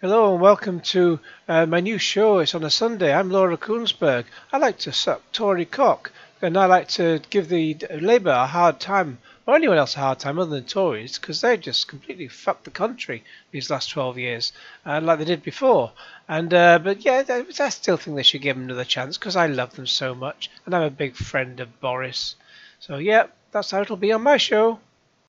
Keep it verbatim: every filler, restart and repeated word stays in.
Hello and welcome to uh, my new show. It's on a Sunday. I'm Laura Kuenssberg. I like to suck Tory cock, and I like to give the Labour a hard time, or anyone else a hard time other than Tories, because they just completely fucked the country these last twelve years, uh, like they did before. And uh, but yeah, I still think they should give them another chance because I love them so much, and I'm a big friend of Boris. So yeah, that's how it'll be on my show.